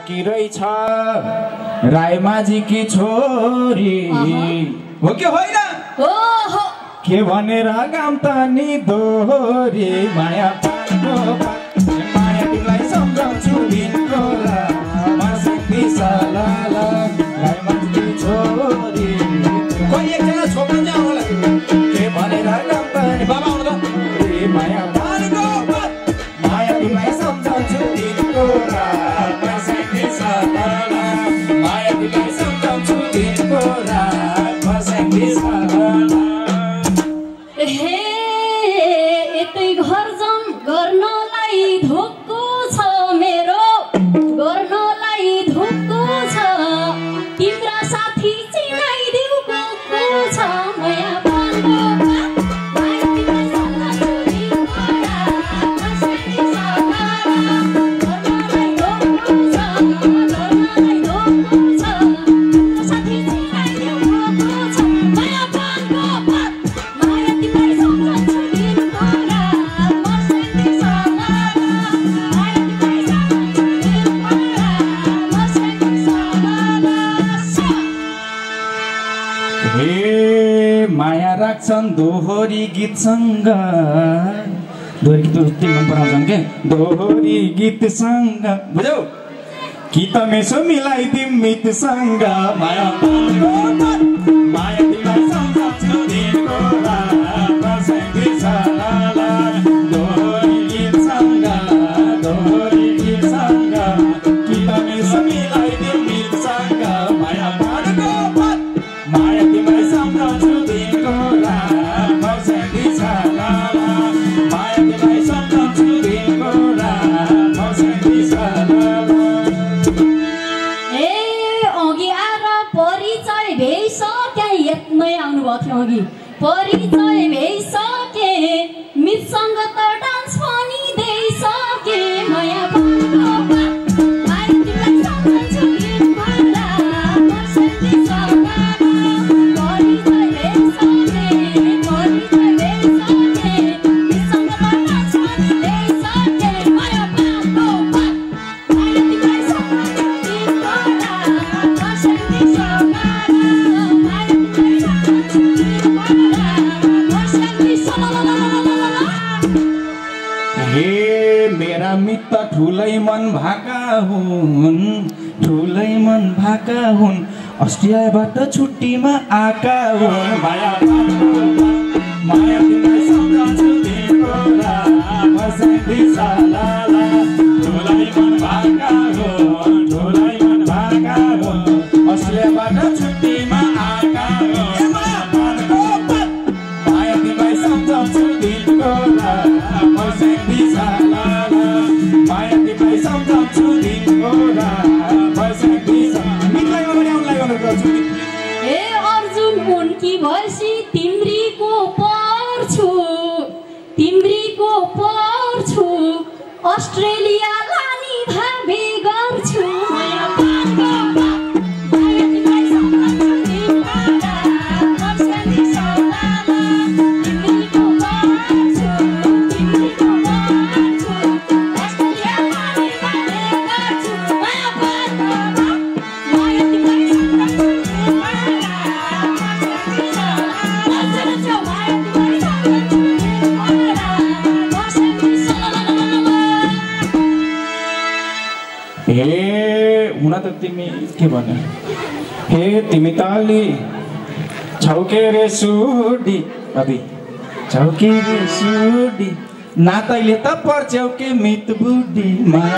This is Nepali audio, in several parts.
बाँकी रहेछ राईमाझीकी छोरी हो कि होइन के भनेर गाम त नि दोहोरी माया पाको माया तिमीलाई सम्झाउँछु दिनको राई मान्छे छोरी कोही एकजना छोप्नु चाहिँ आउनु लाग्यो के भनेर गाम त नि बाबा आउनु त माया पाको माया तिमीलाई सम्झाउँछु दिनको माया तिमीलाई सम्झाउँछु दिनको यतै घर जाम गर्नलाई धोको छ मेरो गर्नलाई धोको छ तिम्रा साथी चिनाइदेऊ को छ माया पाको माया तिमीलाई सम्झाउँछु दिनको गर्नलाई धोको छ गर्नलाई धोको छ साथी चिनाइदेऊ को छ माया पाको माया तिमीलाई सम्झाउँछु दिनको माया राख्छन् दोहोरी गीतसँग दोहोरी गीत उस्तै मन पराउँछन् के दोहोरी गीतसँग बुझ्यौ कि त मेसो मिलाइदिम मितसँग माया माया तिमीलाई सम्झाउँछु दिनको दोहोरी गीतसँग कि त मेसो मिलाइदिम मितसँग माया माया तिमीलाई सम्झाउँछु दिनको माया तिमीलाई सम्झाउँछु दिनको अघि आएर परिचय भइसके यत्मै आउनुभएको थियो अघि परिचय भइसके मितसँग त डान्स पनि दिइसके माया मित्र ठुलै मन भाका हुन् अस्ट्रेलियाबाट छुट्टीमा आका हुन् माया माया तिमीलाई सम्झाउँछु दिनको ठुलै मन भाका हुन् अस्ट्रेलियाबाट छुट्टीमा आका हुन् माया तिमीलाई सम्झाउँछु दिनको माया तिमीलाई सम्झाउँछु दिनको ए अर्जुन उनकी भैसी तिम्रीको पर्छु अस्ट्रेलिया लाने भावी गर्छु माया पाको माया तिमीलाई सम्झाउँछु दिनको तिम्रीको पर्छु अस्ट्रेलिया लाने भावी गर्छु माया पाको माया तिमीलाई सम्झाउँछु हे हुन त तिमी के भन्यो हे तिमी ताली छौके रे सुडी अभी छौके रे सुडी नातैले त पर्छौ के मित बुढी माया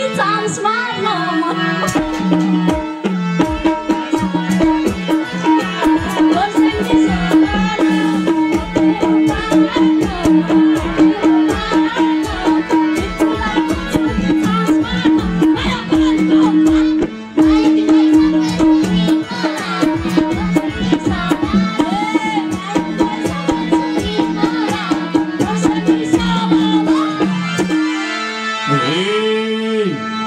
चान्स मार्न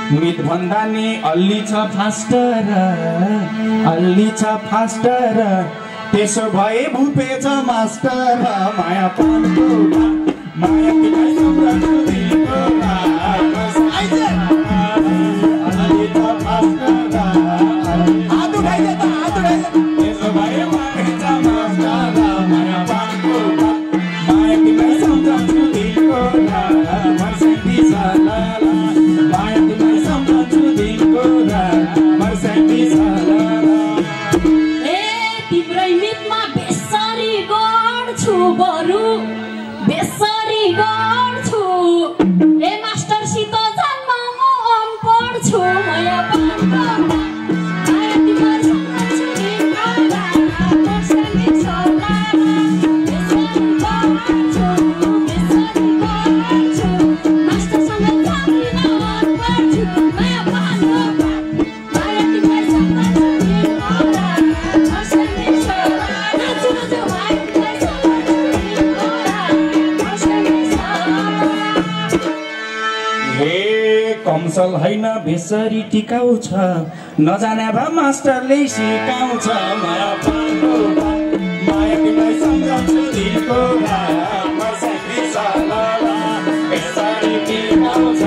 मित भन्दा नि अल्ली छ फास्टर अल्ली छ फास्टर त्यसो भए भुपेछ मास्टर माया पानको माया तिमीलाई सम्झन्छु दिलको अल्ली छ फास्टर हात उठाइदे त हात उठाइदे त्यसो भए भुपेछ मास्टर माया पानको माया तिमीलाई सम्झन्छु दिलको मर्सेन्टी साला माया तिमीलाई सम्झन्छु दिलको मर्सेन्टी साला तिम्रै मितमा बेसरी गर्छु बरु बेसरी गर्छु ए मास्टरसित जन्म म अनपढ छु माया पानको माया तिमीलाई सम्झन्छु दिलको मर्सेन्टी साला बेसरी गर्छु मास्टरसँग जाँदिन अनपढ छु माया पानको माया तिमीलाई सम्झन्छु दिलको मर्सेन्टी साला नाचु नाचु माया तिमीलाई सम्झन्छु दिलको मर्सेन्टी साला हे कमसल हैन बेसरी टिकाउँछ नजाने भए मास्टरले सिकाउँछ माया पानको माया तिमीलाई सम्झन्छु दिलको मर्सेन्टी साला बेसरी टिकाउँछ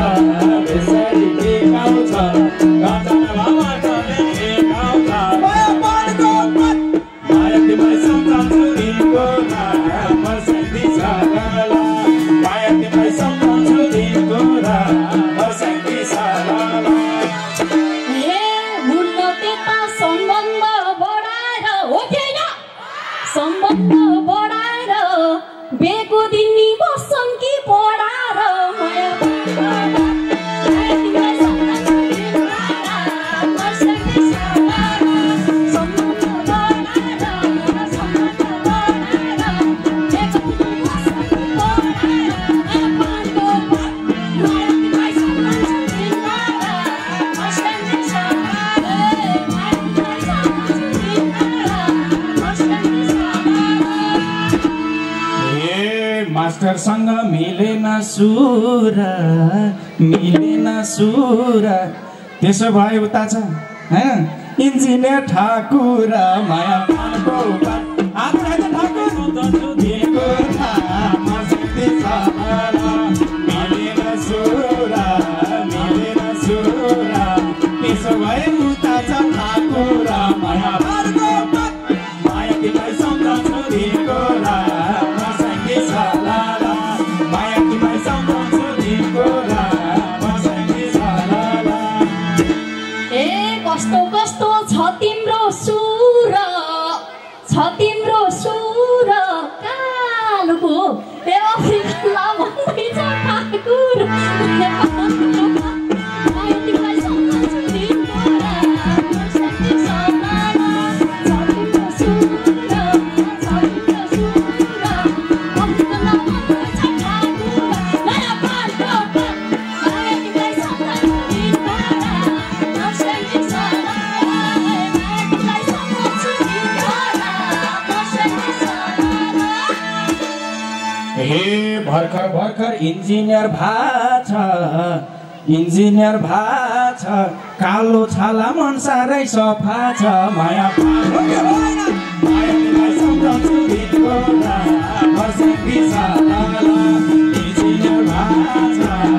नजाने भए मास्टरले सिकाउँछ माया पानको माया तिमीलाई सम्झन्छु दिलको मर्सेन्टी साला माया तिमीलाई सम्झन्छु दिलको मर्सेन्टी साला हे उन्नतिता सम्बन्ध बढाएर हो कि होइन सम्बन्ध बढाएर बेको दिनी बस्छन् कि पढाएर माया पानको माया तिमीलाई सम्झन्छु दिलको मर्सेन्टी साला सम्बन्ध बढाएर बेको दिनी बस्छन् कि पढाएर माया पानको माया तिमीलाई सम्झन्छु दिलको मर्सेन्टी साला माया तिमीलाई सम्झन्छु दिलको मर्सेन्टी साला ए मास्टरसँग मिलेन सुर त्यसो भए उता छ हैन इन्जिनियर ठाकुर माया पानको हात उठाइदे ठाकुर सम्झन्छु दिलको मर्सेन्टी साला मिलेन सुर त्यसो भए उता छ ठाकुर माया पानको माया तिमीलाई सम्झन्छु दिलको मर्सेन्टी साला माया तिमीलाई सम्झन्छु दिलको मर्सेन्टी साला ए कस्तो कस्तो छ तिम्रो सुर कालको ए अफ्रिका भन्दैछ ठाकुर माया तिमीलाई सम्झन्छु दिलको मर्सेन्टी साला छ तिम्रो सुर अफ्रिका भन्दैछ ठाकुर माया पानको माया तिमीलाई सम्झन्छु दिलको मर्सेन्टी साला माया तिमीलाई सम्झन्छु दिलको मर्सेन्टी साला हे भर्खर इन्जिनियर भाछ कालो छाला मन साह्रै सफा छ माया पानको माया तिमीलाई सम्झन्छु दिलको मर्सेन्टी साला इन्जिनियर भाछ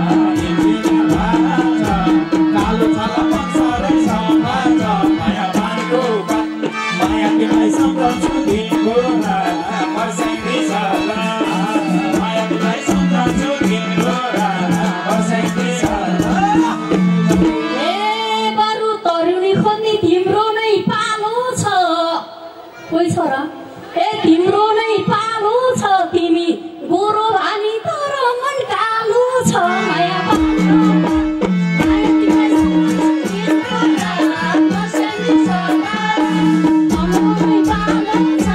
कालो छाला मन साह्रै सफा छ माया पानको माया तिमीलाई सम्झन्छु दिलको मर्सेन्टी साला माया तिमीलाई सम्झन्छु दिलको मर्सेन्टी साला ए बरु तरुणी खोज्ने तिम्रो नै पालो छ कोही छ र ए तिम्रो नै पालो छ तिमी गोरो भानी तर मन कालो छ माया पानको माया तिमीलाई सम्झन्छु दिलको मर्सेन्टी साला तिम्रो नै पालो छ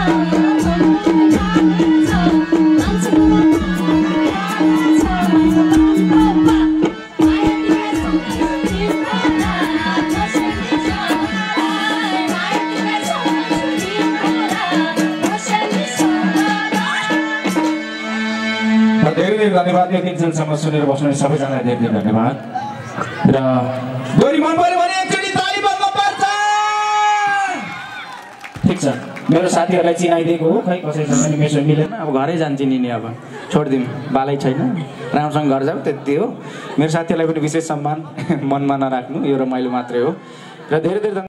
मान्छेको मन कालो छ माया पानको माया तिमीलाई सम्झन्छु दिलको मर्सेन्टी साला माया तिमीलाई सम्झन्छु दिलको मर्सेन्टी साला धेरै धेरै धन्यवाद। यो 3 दिनसम्म सुनेर बस्नु सबैजनालाई धेरै धेरै धन्यवाद। र दोहोरी मन पर्यो भने एकचोटि ताली बज्न पर्छ। ठिक छ, मेरो साथीहरूलाई चिनाइदिएको हो, खै कसैसँग पनि मेसो मिलेन, अब घरै जान्छ नि अब छोडिदिउँ, बालै छैन, राम्रोसँग घर जाऊ, त्यति हो। मेरो साथीहरूलाई पनि विशेष सम्मान मनमा नराख्नु, यो रमाइलो मात्रै हो र धेरै धेरै